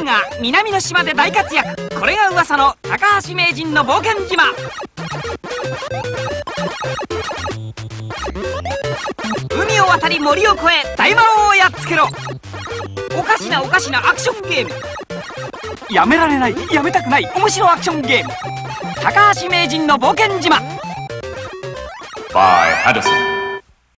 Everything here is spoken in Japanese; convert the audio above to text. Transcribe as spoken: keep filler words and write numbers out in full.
が南の島で大活躍。これが噂の高橋名人の冒険島。海を渡り森を越え大魔王をやっつけろ。おかしなおかしなアクションゲーム。やめられない、やめたくない面白アクションゲーム。高橋名人の冒険島。 by Hadison